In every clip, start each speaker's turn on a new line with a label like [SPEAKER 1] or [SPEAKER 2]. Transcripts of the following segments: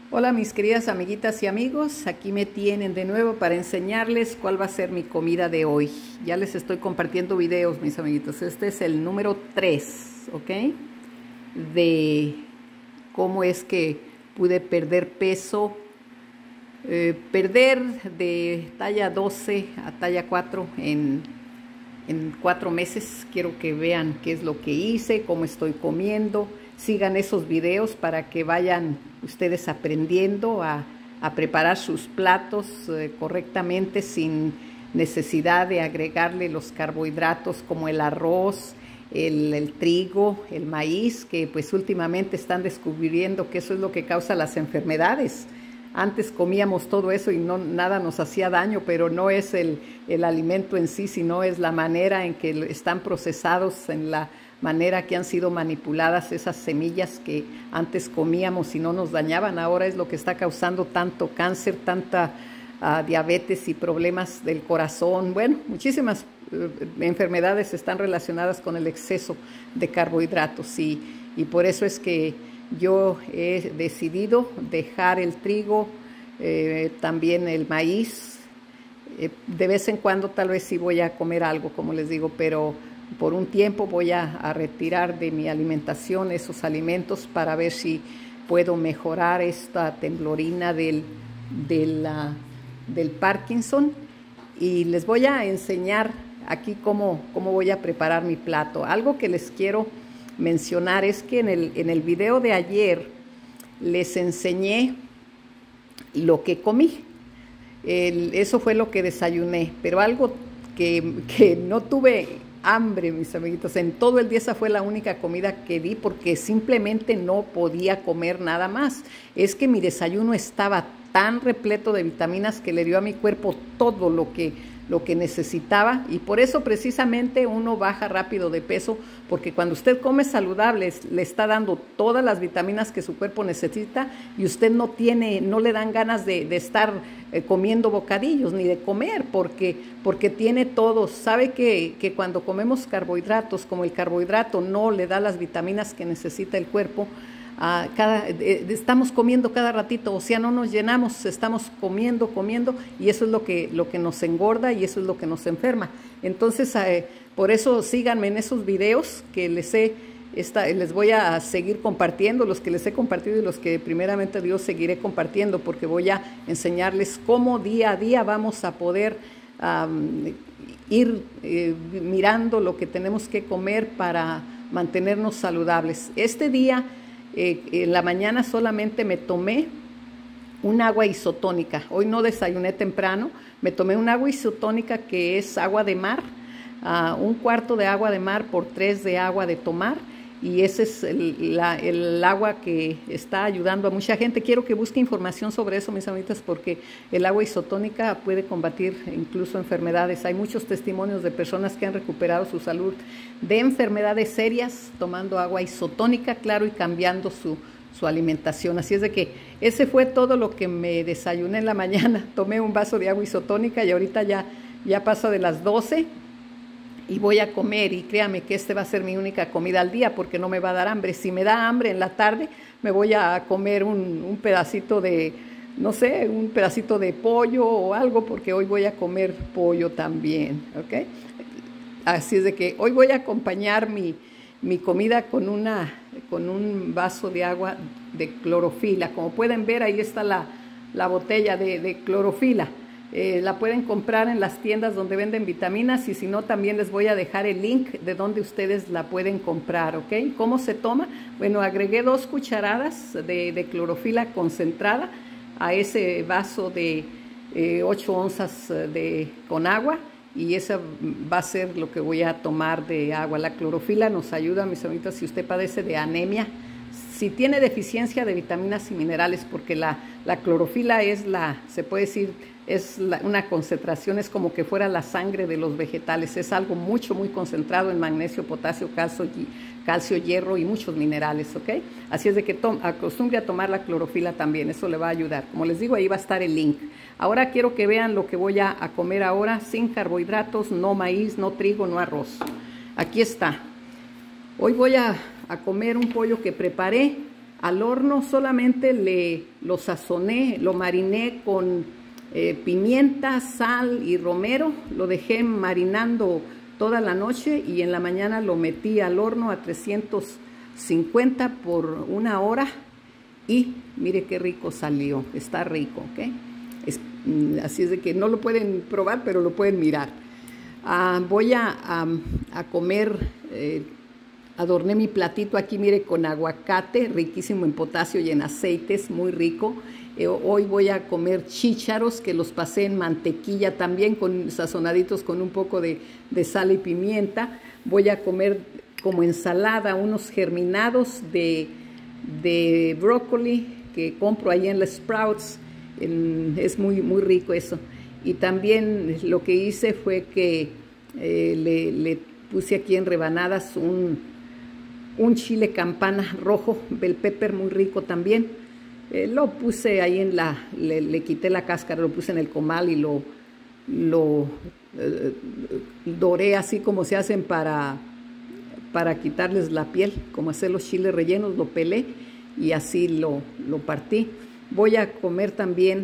[SPEAKER 1] Hola mis queridas amiguitas y amigos, aquí me tienen de nuevo para enseñarles cuál va a ser mi comida de hoy. Ya les estoy compartiendo videos, mis amiguitos. Este es el número 3, ¿ok? De cómo es que pude perder peso, perder de talla 12 a talla 4 en 4 meses. Quiero que vean qué es lo que hice, cómo estoy comiendo. Sigan esos videos para que vayan ustedes aprendiendo a preparar sus platos correctamente sin necesidad de agregarle los carbohidratos como el arroz, el trigo, el maíz, que pues últimamente están descubriendo que eso es lo que causa las enfermedades. Antes comíamos todo eso y nada nos hacía daño, pero no es el alimento en sí, sino es la manera en que están procesados, en la manera que han sido manipuladas esas semillas que antes comíamos y no nos dañaban. Ahora es lo que está causando tanto cáncer, tanta diabetes y problemas del corazón. Bueno, muchísimas enfermedades están relacionadas con el exceso de carbohidratos y por eso es que yo he decidido dejar el trigo, también el maíz. De vez en cuando tal vez sí voy a comer algo, como les digo, pero por un tiempo voy a retirar de mi alimentación esos alimentos para ver si puedo mejorar esta temblorina del Parkinson. Y les voy a enseñar aquí cómo voy a preparar mi plato. Algo que les quiero mencionar es que en el video de ayer les enseñé lo que comí. Eso fue lo que desayuné, pero algo que no tuve hambre, mis amiguitos. En todo el día esa fue la única comida que di porque simplemente no podía comer nada más. Es que mi desayuno estaba tan repleto de vitaminas que le dio a mi cuerpo todo lo que necesitaba, y por eso precisamente uno baja rápido de peso, porque cuando usted come saludable le está dando todas las vitaminas que su cuerpo necesita y usted no le dan ganas de estar comiendo bocadillos ni de comer porque tiene todo. Sabe que cuando comemos carbohidratos, como el carbohidrato no le da las vitaminas que necesita el cuerpo, estamos comiendo cada ratito, o sea, no nos llenamos, estamos comiendo y eso es lo que nos engorda y eso es lo que nos enferma. Entonces, por eso síganme en esos videos que les voy a seguir compartiendo, los que les he compartido y los que primeramente Dios seguiré compartiendo, porque voy a enseñarles cómo día a día vamos a poder ir mirando lo que tenemos que comer para mantenernos saludables. Este día, en la mañana solamente me tomé un agua isotónica. Hoy no desayuné temprano, me tomé un agua isotónica que es agua de mar, 1/4 de agua de mar por 3 de agua de tomar, y ese es el agua que está ayudando a mucha gente. Quiero que busque información sobre eso, mis amiguitas, porque el agua isotónica puede combatir incluso enfermedades. Hay muchos testimonios de personas que han recuperado su salud de enfermedades serias tomando agua isotónica, claro, y cambiando su alimentación. Así es de que ese fue todo lo que me desayuné en la mañana. Tomé un vaso de agua isotónica y ahorita ya pasa de las 12 y voy a comer, y créame que va a ser mi única comida al día porque no me va a dar hambre. Si me da hambre en la tarde, me voy a comer un pedacito de, no sé, un pedacito de pollo o algo, porque hoy voy a comer pollo también, ¿ok? Así es de que hoy voy a acompañar mi comida con un vaso de agua de clorofila. Como pueden ver, ahí está la botella de clorofila. La pueden comprar en las tiendas donde venden vitaminas, y si no, también les voy a dejar el link de donde ustedes la pueden comprar, ¿ok? ¿Cómo se toma? Bueno, agregué 2 cucharadas de clorofila concentrada a ese vaso de 8 onzas con agua, y esa va a ser lo que voy a tomar de agua. La clorofila nos ayuda, mis amiguitas, si usted padece de anemia, si tiene deficiencia de vitaminas y minerales, porque la clorofila se puede decir, una concentración, es como que fuera la sangre de los vegetales. Es algo muy concentrado en magnesio, potasio, calcio, hierro y muchos minerales, ¿ok? Así es de que acostumbre a tomar la clorofila también, eso le va a ayudar. Como les digo, ahí va a estar el link. Ahora quiero que vean lo que voy a comer ahora, sin carbohidratos, no maíz, no trigo, no arroz. Aquí está. Hoy voy a comer un pollo que preparé Al horno solamente lo sazoné, lo mariné con pimienta, sal y romero. Lo dejé marinando toda la noche y en la mañana lo metí al horno a 350 por 1 hora. Y mire qué rico salió, está rico, ¿ok? Así es de que no lo pueden probar, pero lo pueden mirar. Voy a comer, adorné mi platito aquí, mire, con aguacate, riquísimo en potasio y en aceites, muy rico. Hoy voy a comer chícharos que los pasé en mantequilla también, sazonaditos con un poco de sal y pimienta. Voy a comer como ensalada unos germinados de brócoli que compro ahí en la Sprouts. Es muy rico eso. Y también lo que hice fue que le puse aquí en rebanadas un chile campana rojo, bell pepper, muy rico también. Lo puse ahí le quité la cáscara, lo puse en el comal y lo doré así como se hacen para quitarles la piel, como hacer los chiles rellenos, lo pelé y así lo partí. Voy a comer también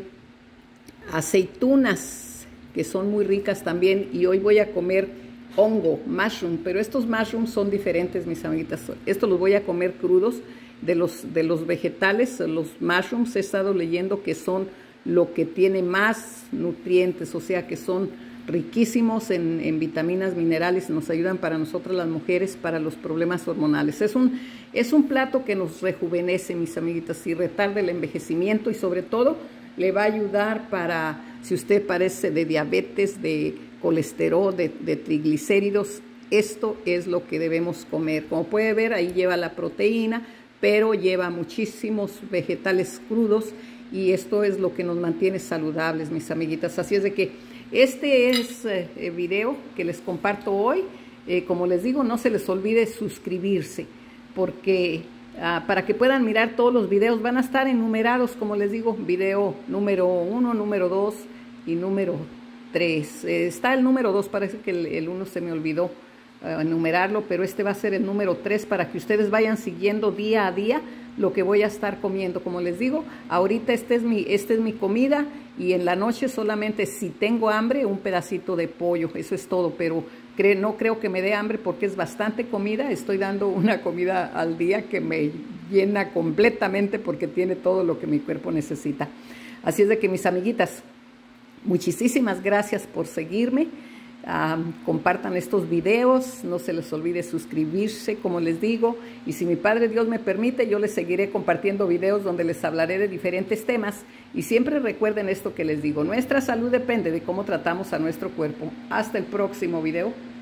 [SPEAKER 1] aceitunas, que son muy ricas también, y hoy voy a comer hongo, mushroom, pero estos mushrooms son diferentes, mis amiguitas. Estos los voy a comer crudos. De los vegetales, los mushrooms, he estado leyendo que son lo que tiene más nutrientes, o sea que son riquísimos en vitaminas, minerales, nos ayudan para nosotras las mujeres, para los problemas hormonales. Es un plato que nos rejuvenece, mis amiguitas, y retarda el envejecimiento, y sobre todo le va a ayudar para, si usted padece de diabetes, de colesterol, de triglicéridos, esto es lo que debemos comer. Como puede ver, ahí lleva la proteína, pero lleva muchísimos vegetales crudos, y esto es lo que nos mantiene saludables, mis amiguitas. Así es de que este es el video que les comparto hoy. Como les digo, no se les olvide suscribirse, porque para que puedan mirar todos los videos, van a estar enumerados, como les digo, video número 1, número 2 y número 3. Está el número 2, parece que el 1 se me olvidó enumerarlo, pero este va a ser el número 3 para que ustedes vayan siguiendo día a día lo que voy a estar comiendo. Como les digo, ahorita esta es mi comida, y en la noche solamente si tengo hambre un pedacito de pollo, eso es todo, pero no creo que me dé hambre porque es bastante comida. Estoy dando una comida al día que me llena completamente porque tiene todo lo que mi cuerpo necesita. Así es de que, mis amiguitas, muchísimas gracias por seguirme. Compartan estos videos, no se les olvide suscribirse, como les digo, y si mi Padre Dios me permite, yo les seguiré compartiendo videos donde les hablaré de diferentes temas. Y siempre recuerden esto que les digo: nuestra salud depende de cómo tratamos a nuestro cuerpo. Hasta el próximo video.